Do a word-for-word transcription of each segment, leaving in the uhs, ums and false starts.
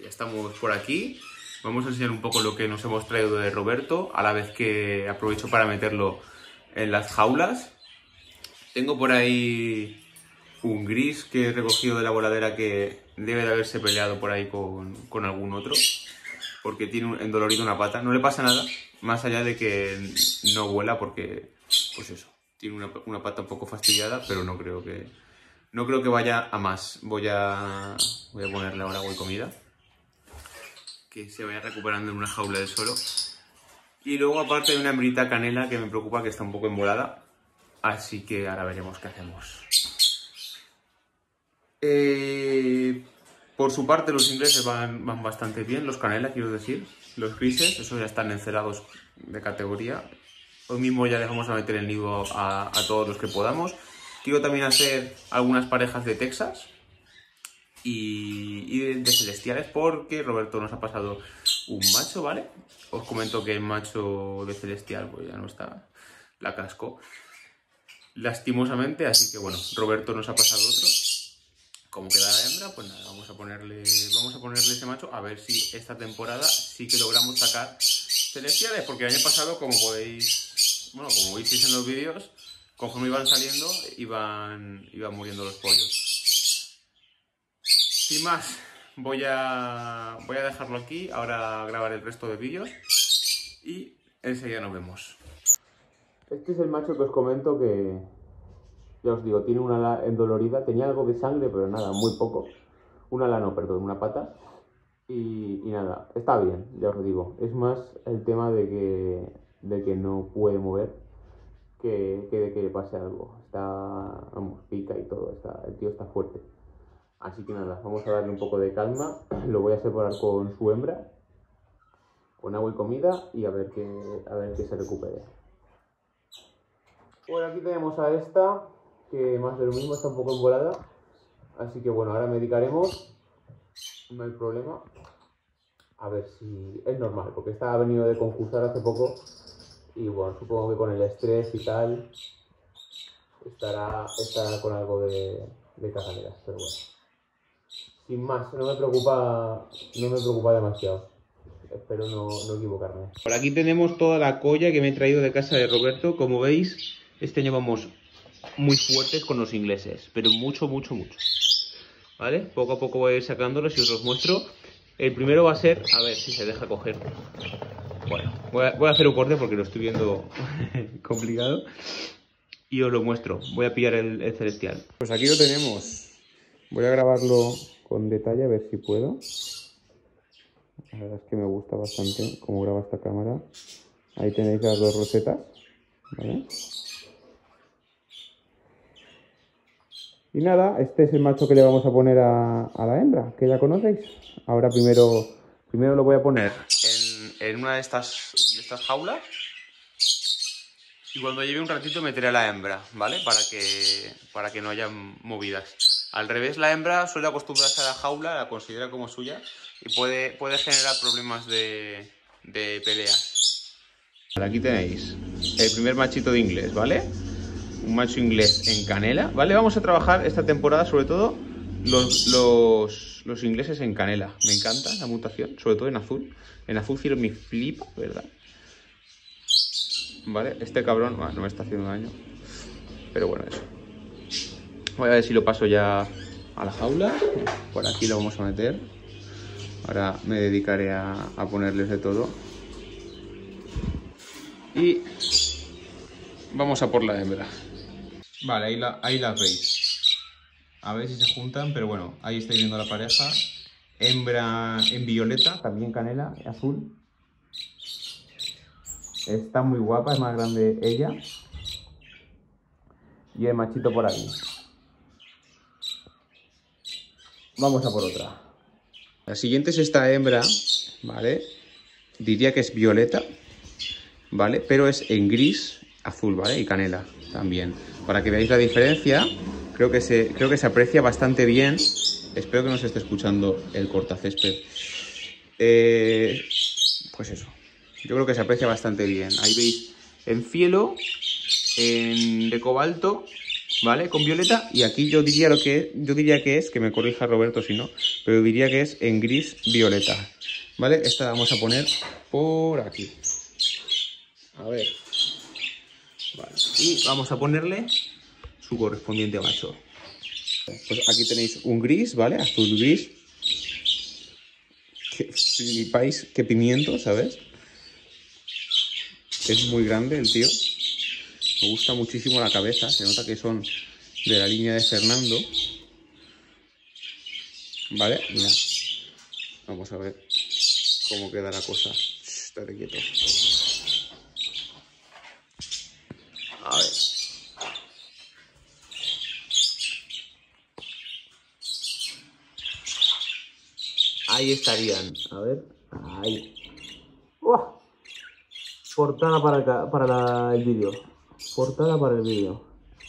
ya estamos por aquí. Vamos a enseñar un poco lo que nos hemos traído de Roberto, a la vez que aprovecho para meterlo en las jaulas. Tengo por ahí un gris que he recogido de la voladera que debe de haberse peleado por ahí con, con algún otro, porque tiene un, endolorido una pata. No le pasa nada, más allá de que no vuela porque, pues eso, tiene una, una pata un poco fastidiada, pero no creo que, no creo que vaya a más. Voy a, voy a ponerle ahora agua y comida, que se vaya recuperando en una jaula del suelo. Y luego aparte hay una hembrita canela que me preocupa, que está un poco embolada, así que ahora veremos qué hacemos. Eh, por su parte los ingleses van, van bastante bien, los canela quiero decir, los grises, esos ya están encelados de categoría. Hoy mismo ya dejamos a meter el nido a, a todos los que podamos. Quiero también hacer algunas parejas de Texas y, y de, de celestiales, porque Roberto nos ha pasado un macho, ¿vale? Os comento que el macho de celestial pues ya no está, la cascó lastimosamente, así que bueno, Roberto nos ha pasado otro. Como queda la hembra, pues nada, vamos a ponerle, vamos a ponerle ese macho, a ver si esta temporada sí que logramos sacar celestiales, porque el año pasado, como podéis, bueno, como visteis en los vídeos, conforme iban saliendo, iban, iban muriendo los pollos. Sin más, voy a, voy a dejarlo aquí, ahora grabaré el resto de vídeos y enseguida nos vemos. Este es el macho que os comento que, ya os digo, tiene una ala endolorida, tenía algo de sangre, pero nada, muy poco. Una ala no, perdón, una pata. Y, y nada, está bien, ya os digo. Es más el tema de que, de que no puede mover que, que de que le pase algo. Está, vamos, pica y todo, está, el tío está fuerte. Así que nada, vamos a darle un poco de calma. Lo voy a separar con su hembra, con agua y comida, y a ver que, a ver que se recupere. Bueno, aquí tenemos a esta, que más de lo mismo, está un poco embolada, así que bueno, ahora medicaremos, no hay problema, a ver si es normal, porque esta ha venido de concursar hace poco y bueno, supongo que con el estrés y tal estará, estará con algo de, de caganeras, pero bueno, sin más, no me preocupa, no me preocupa demasiado, espero no, no equivocarme. Por aquí tenemos toda la colla que me he traído de casa de Roberto. Como veis, este año vamos muy fuertes con los ingleses, pero mucho, mucho, mucho. ¿Vale? Poco a poco voy a ir sacándolos y os los muestro. El primero va a ser, a ver si se deja coger. Bueno, voy a, voy a hacer un corte porque lo estoy viendo complicado. Y os lo muestro. Voy a pillar el, el celestial. Pues aquí lo tenemos. Voy a grabarlo con detalle a ver si puedo. La verdad es que me gusta bastante cómo graba esta cámara. Ahí tenéis las dos rosetas, ¿vale? Y nada, este es el macho que le vamos a poner a, a la hembra, que ya conocéis. Ahora primero, primero lo voy a poner en, en una de estas, de estas jaulas. Y cuando lleve un ratito meteré a la hembra, ¿vale? Para que, para que no haya movidas. Al revés, la hembra suele acostumbrarse a la jaula, la considera como suya y puede, puede generar problemas de, de pelea. Aquí tenéis el primer machito de inglés, ¿vale? Un macho inglés en canela, ¿vale? Vamos a trabajar esta temporada sobre todo los, los, los ingleses en canela. Me encanta la mutación, sobre todo en azul. En azul cielo me flipa, ¿verdad? Vale, este cabrón bueno, no me está haciendo daño, pero bueno, eso. Voy a ver si lo paso ya a la jaula. Por aquí lo vamos a meter. Ahora me dedicaré a, a ponerles de todo. Y vamos a por la hembra. Vale, ahí, la, ahí las veis. A ver si se juntan, pero bueno, ahí estáis viendo la pareja. Hembra en violeta, también canela, azul. Está muy guapa, es más grande ella. Y el machito por ahí. Vamos a por otra. La siguiente es esta hembra, ¿vale? Diría que es violeta, ¿vale? Pero es en gris, azul, ¿vale? Y canela también. Para que veáis la diferencia, creo que se, creo que se aprecia bastante bien. Espero que no se esté escuchando el cortacésped. Eh, pues eso. Yo creo que se aprecia bastante bien. Ahí veis en fielo, en de cobalto, ¿vale? Con violeta, y aquí yo diría lo que yo diría que es, que me corrija Roberto si no, pero diría que es en gris violeta, ¿vale? Esta la vamos a poner por aquí. A ver. Vale. Y vamos a ponerle su correspondiente macho. Pues aquí tenéis un gris, ¿vale? Azul gris. Que flipáis, qué pimiento, ¿sabes? Es muy grande el tío. Me gusta muchísimo la cabeza. Se nota que son de la línea de Fernando. ¿Vale? Mira. Vamos a ver cómo queda la cosa. Estate quieto. A ver. Ahí estarían. A ver. Ahí. ¡Uah! Portada para el, para la, el vídeo. Portada para el vídeo.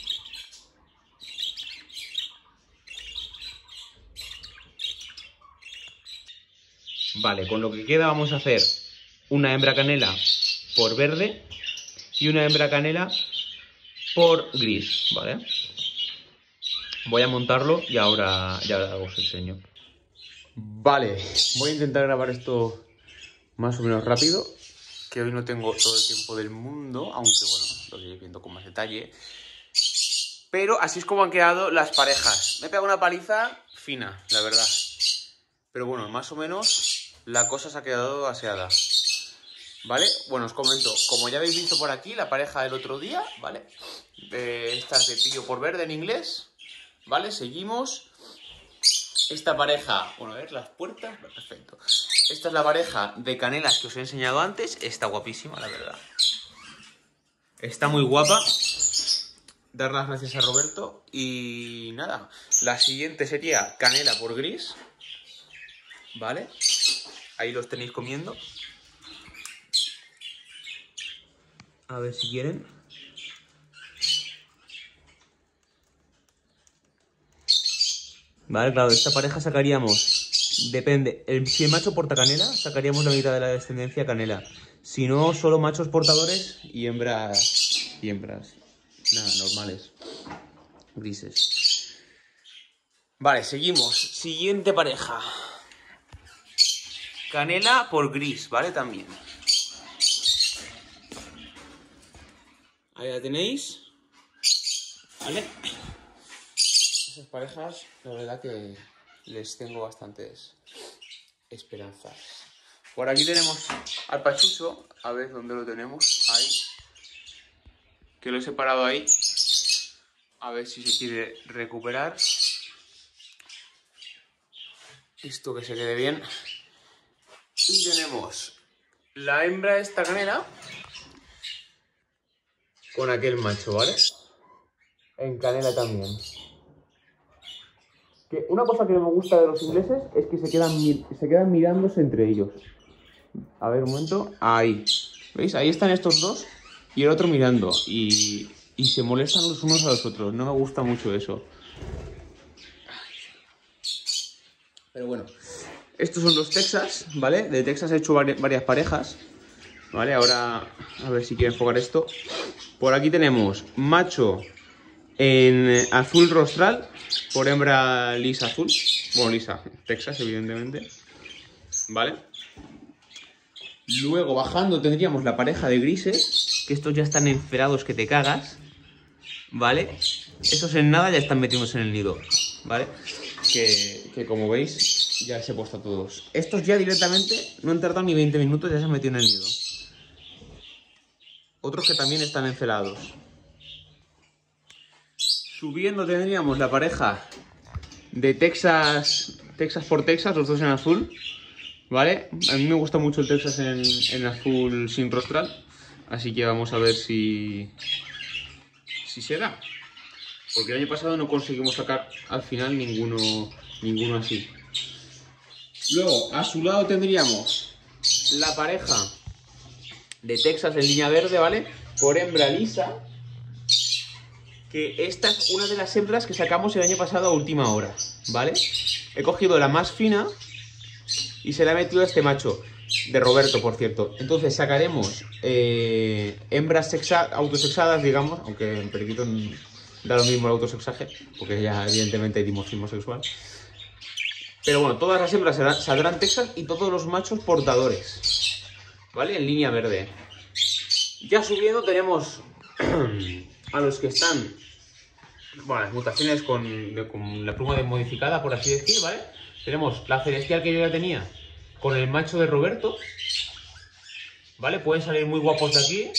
Vale, con lo que queda vamos a hacer una hembra canela por verde y una hembra canela por gris, ¿vale? Voy a montarlo y ahora ya os enseño. Vale, voy a intentar grabar esto más o menos rápido, que hoy no tengo todo el tiempo del mundo, aunque bueno, lo iréis viendo con más detalle. Pero así es como han quedado las parejas. Me he pegado una paliza fina, la verdad. Pero bueno, más o menos la cosa se ha quedado aseada. ¿Vale? Bueno, os comento, como ya habéis visto por aquí, la pareja del otro día, ¿vale? Eh, esta es de pillo por verde en inglés, ¿vale? Seguimos. Esta pareja, bueno, a ver las puertas, perfecto. Esta es la pareja de canelas que os he enseñado antes. Está guapísima, la verdad. Está muy guapa. Dar las gracias a Roberto. Y nada, la siguiente sería canela por gris. ¿Vale? Ahí los tenéis comiendo. A ver si quieren. Vale, claro, de esta pareja sacaríamos, depende, el, si el macho porta canela, sacaríamos la mitad de la descendencia canela. Si no, solo machos portadores y hembras, y hembras, nada, normales, grises. Vale, seguimos. Siguiente pareja. Canela por gris, ¿vale? También. Ahí la tenéis. ¿Vale? Esas parejas, la verdad que les tengo bastantes esperanzas. Por aquí tenemos al pachucho. A ver dónde lo tenemos. Ahí. Que lo he separado ahí. A ver si se quiere recuperar. Esto que se quede bien. Y tenemos la hembra esta canela con aquel macho, ¿vale? En canela también. Que una cosa que no me gusta de los ingleses es que se quedan, se quedan mirándose entre ellos. A ver, un momento. Ahí. ¿Veis? Ahí están estos dos y el otro mirando. Y, y se molestan los unos a los otros. No me gusta mucho eso. Pero bueno. Estos son los Texas, ¿vale? De Texas he hecho varias parejas. ¿Vale? Ahora, a ver si quiero enfocar esto. Por aquí tenemos macho en azul rostral por hembra lisa azul. Bueno, lisa, Texas, evidentemente. ¿Vale? Luego, bajando, tendríamos la pareja de grises, que estos ya están encerados que te cagas. ¿Vale? Estos en nada ya están metidos en el nido. ¿Vale? Que, que como veis, ya se he puesto a todos. Estos ya directamente no han tardado ni veinte minutos, ya se han metido en el nido. Otros que también están encelados. Subiendo tendríamos la pareja de Texas, Texas por Texas, los dos en azul, ¿vale? A mí me gusta mucho el Texas en, en azul sin rostral, así que vamos a ver si, si se da. Porque el año pasado no conseguimos sacar al final ninguno, ninguno así. Luego, a su lado tendríamos la pareja de Texas en línea verde, ¿vale? Por hembra lisa. Que esta es una de las hembras que sacamos el año pasado a última hora, ¿vale? He cogido la más fina y se la he metido a este macho, de Roberto, por cierto. Entonces sacaremos eh, hembras sexa, autosexadas, digamos, aunque en periquito da lo mismo el autosexaje, porque ya evidentemente hay dimorfismo sexual. Pero bueno, todas las hembras serán, saldrán Texas y todos los machos portadores, ¿vale? En línea verde. Ya subiendo tenemos a los que están, bueno, las mutaciones con, de, con la pluma modificada, por así decir, ¿vale? Tenemos la celestial que yo ya tenía con el macho de Roberto, ¿vale? Pueden salir muy guapos de aquí,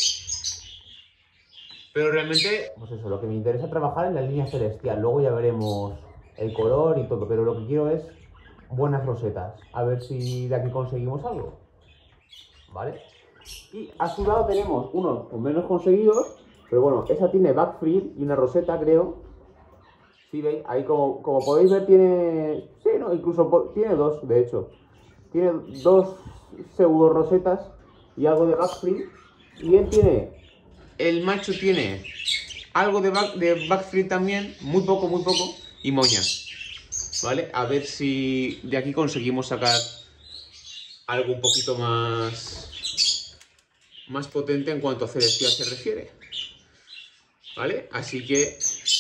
pero realmente, pues eso, lo que me interesa trabajar es la línea celestial. Luego ya veremos el color y todo, pero lo que quiero es buenas rosetas. A ver si de aquí conseguimos algo, ¿vale? Y a su lado tenemos unos con menos conseguidos, pero bueno, esa tiene backfree y una roseta, creo. Sí, veis, ahí como, como podéis ver tiene, sí, no, incluso tiene dos, de hecho. Tiene dos pseudo rosetas y algo de backfree. Y él tiene, el macho tiene algo de, back, de backfree también, muy poco, muy poco, y moña. ¿Vale? A ver si de aquí conseguimos sacar algo un poquito más, más potente en cuanto a celestial se refiere. ¿Vale? Así que,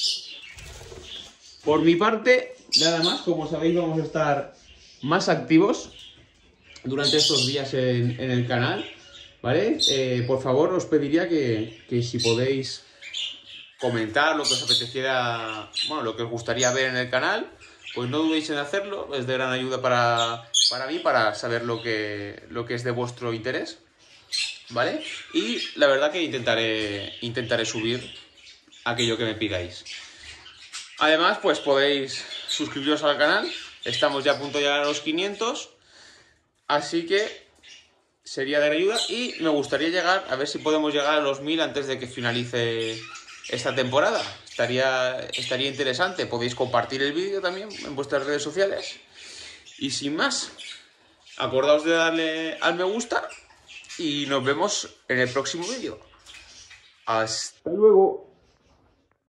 por mi parte, nada más. Como sabéis, vamos a estar más activos durante estos días en, en el canal. ¿Vale? Eh, por favor, os pediría que, que si podéis comentar lo que os apeteciera, bueno, lo que os gustaría ver en el canal, pues no dudéis en hacerlo. Es de gran ayuda para, para mí, para saber lo que, lo que es de vuestro interés, ¿vale? Y la verdad que intentaré, intentaré subir aquello que me pidáis. Además, pues podéis suscribiros al canal. Estamos ya a punto de llegar a los quinientos, así que sería de gran ayuda. Y me gustaría llegar, a ver si podemos llegar a los mil antes de que finalice esta temporada. Estaría, estaría interesante. Podéis compartir el vídeo también en vuestras redes sociales. Y sin más, acordaos de darle al me gusta y nos vemos en el próximo vídeo. Hasta luego.